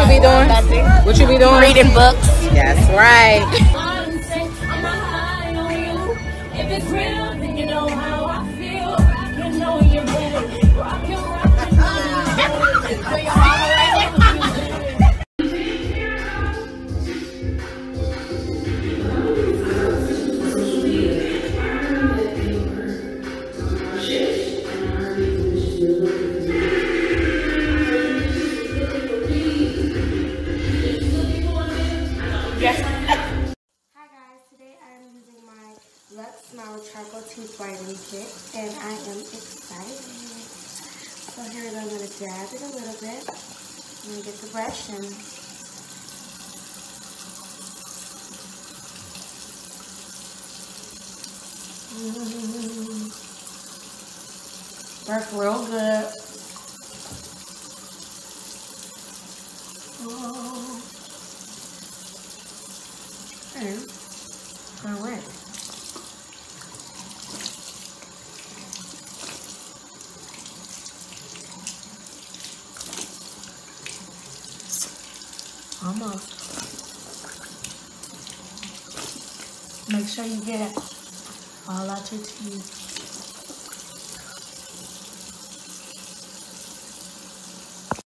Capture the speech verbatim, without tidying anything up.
you be doing? Nothing. What you be doing? Reading books. That's right. Charcoal tooth whitening kit, and I am excited. So here I'm going to dab it a little bit. I'm going to get the brush and mm-hmm. Work real good. Oh. And all right. Almost. Make sure you get it all out your teeth.